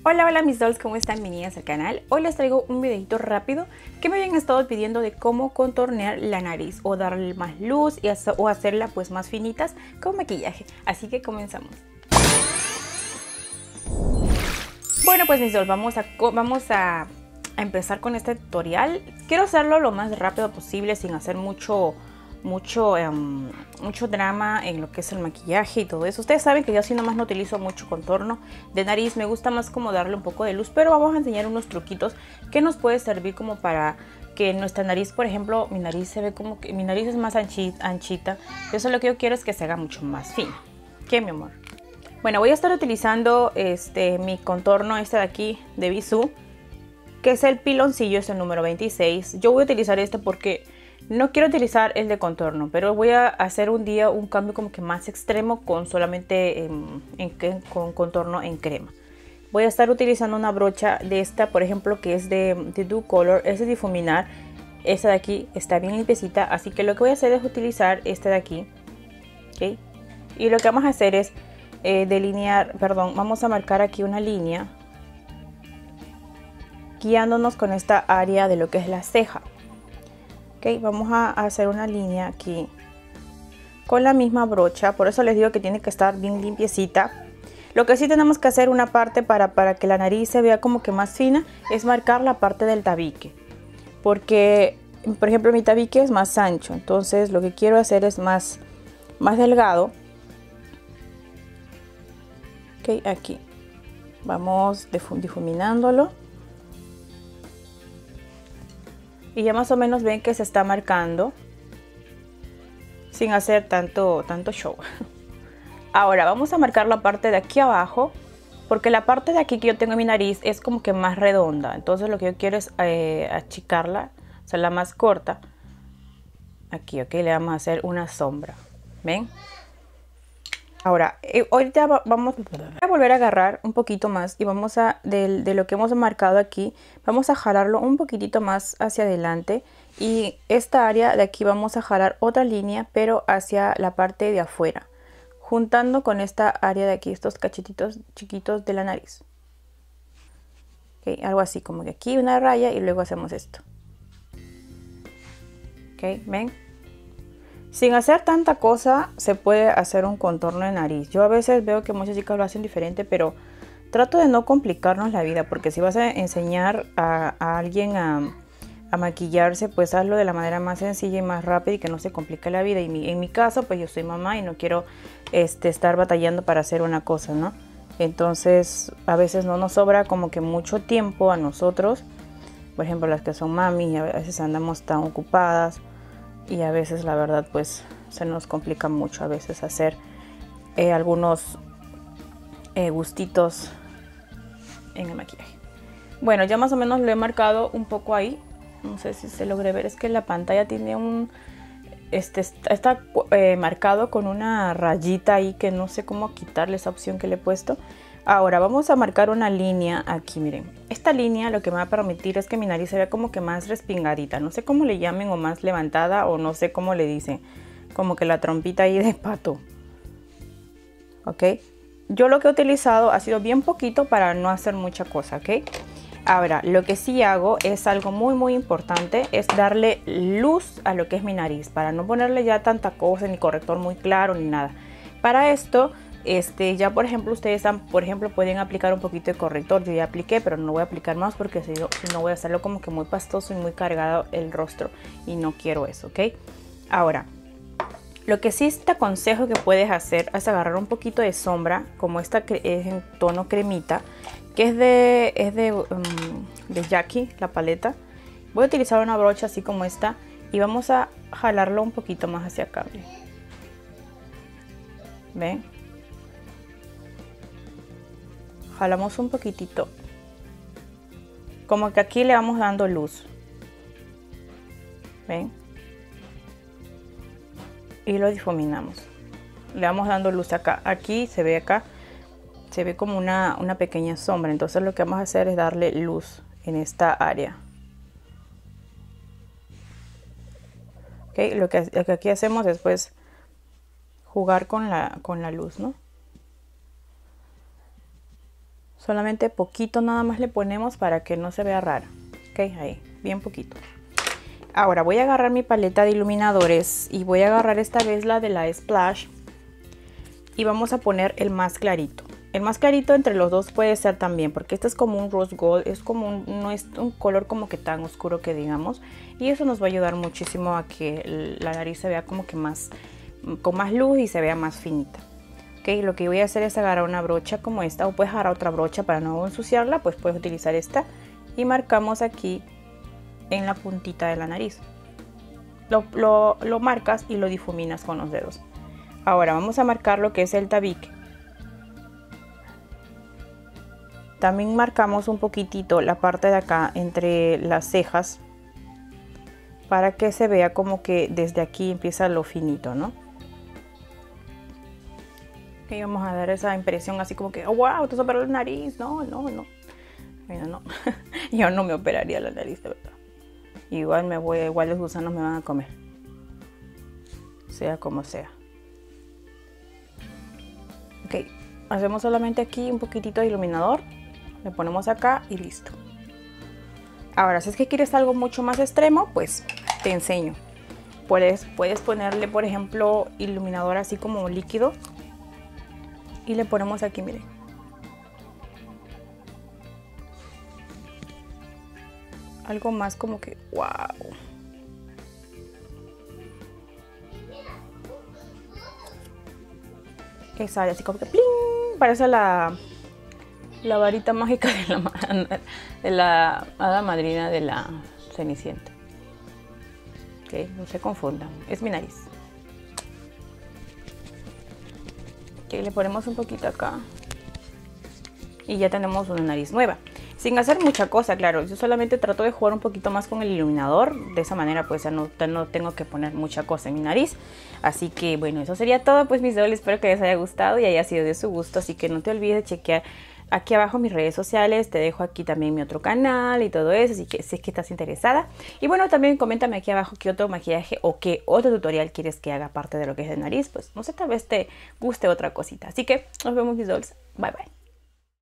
Hola, hola mis dolls, ¿cómo están? Bienvenidas al canal. Hoy les traigo un videito rápido que me habían estado pidiendo de cómo contornear la nariz o darle más luz o hacerla pues más finitas con maquillaje. Así que comenzamos. Bueno pues mis dolls, vamos a empezar con este tutorial. Quiero hacerlo lo más rápido posible sin hacer mucho drama en lo que es el maquillaje y todo eso. Ustedes saben que yo así nomás no utilizo mucho contorno de nariz, me gusta más como darle un poco de luz, pero vamos a enseñar unos truquitos que nos puede servir como para que nuestra nariz, por ejemplo, mi nariz se ve como que mi nariz es más anchita, eso lo que yo quiero es que se haga mucho más fina. ¿Qué, mi amor? Bueno, voy a estar utilizando mi contorno de aquí de Bisú, que es el piloncillo, es el número 26. Yo voy a utilizar este porque no quiero utilizar el de contorno, pero voy a hacer un día un cambio como que más extremo con solamente con contorno en crema. Voy a estar utilizando una brocha de esta, por ejemplo, que es de Dew Color, es de difuminar. Esta de aquí está bien limpiecita, así que lo que voy a hacer es utilizar esta de aquí, ¿okay? Y lo que vamos a hacer es vamos a marcar aquí una línea guiándonos con esta área de lo que es la ceja. Okay, vamos a hacer una línea aquí con la misma brocha, por eso les digo que tiene que estar bien limpiecita. Lo que sí tenemos que hacer una parte para que la nariz se vea como que más fina es marcar la parte del tabique, porque por ejemplo mi tabique es más ancho, entonces lo que quiero hacer es más delgado. Okay, aquí vamos difuminándolo. Y ya más o menos ven que se está marcando sin hacer tanto show. Ahora vamos a marcar la parte de aquí abajo, porque la parte de aquí que yo tengo en mi nariz es como que más redonda. Entonces lo que yo quiero es achicarla, hacerla más corta. Aquí, ok, le vamos a hacer una sombra. ¿Ven? Ahora, ahorita vamos a volver a agarrar un poquito más y vamos a, de lo que hemos marcado aquí, vamos a jalarlo un poquitito más hacia adelante. Y esta área de aquí vamos a jalar otra línea, pero hacia la parte de afuera, juntando con esta área de aquí, estos cachetitos chiquitos de la nariz. Okay, algo así, como que aquí una raya y luego hacemos esto. Ok, ¿ven? Sin hacer tanta cosa se puede hacer un contorno de nariz. Yo a veces veo que muchas chicas lo hacen diferente, pero trato de no complicarnos la vida, porque si vas a enseñar a alguien a maquillarse, pues hazlo de la manera más sencilla y más rápida y que no se complique la vida. Y en mi caso, pues yo soy mamá y no quiero estar batallando para hacer una cosa, ¿no? Entonces a veces no nos sobra como que mucho tiempo a nosotros, por ejemplo las que son mamis, y a veces andamos tan ocupadas. Y a veces la verdad pues se nos complica mucho a veces hacer algunos gustitos en el maquillaje. Bueno, ya más o menos lo he marcado un poco ahí. No sé si se logre ver, es que la pantalla tiene está marcado con una rayita ahí que no sé cómo quitarle esa opción que le he puesto. Ahora vamos a marcar una línea aquí, miren. Esta línea lo que me va a permitir es que mi nariz se vea como que más respingadita. No sé cómo le llamen, o más levantada, o no sé cómo le dicen. Como que la trompita ahí de pato. ¿Ok? Yo lo que he utilizado ha sido bien poquito para no hacer mucha cosa, ¿ok? Ahora, lo que sí hago es algo muy importante, es darle luz a lo que es mi nariz. Para no ponerle ya tanta cosa, ni corrector muy claro, ni nada. Para esto... ya por ejemplo ustedes pueden aplicar un poquito de corrector. Yo ya apliqué, pero no voy a aplicar más porque si no voy a hacerlo como que muy pastoso y muy cargado el rostro y no quiero eso, ¿ok? Ahora, lo que sí te aconsejo que puedes hacer es agarrar un poquito de sombra, como esta que es en tono cremita, que es de Jackie, la paleta. Voy a utilizar una brocha así como esta y vamos a jalarlo un poquito más hacia acá. ¿Ven? Jalamos un poquitito, como que aquí le vamos dando luz. ¿Ven? Y lo difuminamos. Le vamos dando luz acá. Aquí se ve como una pequeña sombra. Entonces lo que vamos a hacer es darle luz en esta área. ¿Okay? Lo que aquí hacemos es pues jugar con la luz, ¿no? Solamente poquito nada más le ponemos para que no se vea raro. Ok, ahí, bien poquito. Ahora voy a agarrar mi paleta de iluminadores y voy a agarrar esta vez la de la Splash. Y vamos a poner el más clarito. El más clarito entre los dos puede ser también, porque este es como un rose gold, es como no es un color como que tan oscuro que digamos. Y eso nos va a ayudar muchísimo a que la nariz se vea como que más, con más luz y se vea más finita. Ok, lo que voy a hacer es agarrar una brocha como esta, o puedes agarrar otra brocha para no ensuciarla, pues puedes utilizar esta. Y marcamos aquí en la puntita de la nariz. Lo marcas y lo difuminas con los dedos. Ahora vamos a marcar lo que es el tabique. También marcamos un poquitito la parte de acá entre las cejas para que se vea como que desde aquí empieza lo finito, ¿no? Y vamos a dar esa impresión así como que, oh, wow, te operó la nariz. No, no, no. Bueno, no. Yo no me operaría la nariz, de verdad. Igual los gusanos me van a comer. Sea como sea. Ok, hacemos solamente aquí un poquitito de iluminador, le ponemos acá y listo. Ahora, si es que quieres algo mucho más extremo, pues te enseño. Puedes ponerle, por ejemplo, iluminador así como líquido y le ponemos aquí, miren. Algo más como que, wow. Que sale así como que ¡pling! Parece la varita mágica de la hada madrina de la Cenicienta. Ok, no se confundan, es mi nariz. Ok, le ponemos un poquito acá y ya tenemos una nariz nueva. Sin hacer mucha cosa, claro, yo solamente trato de jugar un poquito más con el iluminador. De esa manera pues ya no tengo que poner mucha cosa en mi nariz. Así que bueno, eso sería todo pues mis dobles. Espero que les haya gustado y haya sido de su gusto. Así que no te olvides de chequear aquí abajo mis redes sociales. Te dejo aquí también mi otro canal y todo eso. Así que si es que estás interesada. Y bueno, también coméntame aquí abajo qué otro maquillaje o qué otro tutorial quieres que haga aparte de lo que es de nariz. Pues no sé, tal vez te guste otra cosita. Así que nos vemos mis dobles. Bye bye.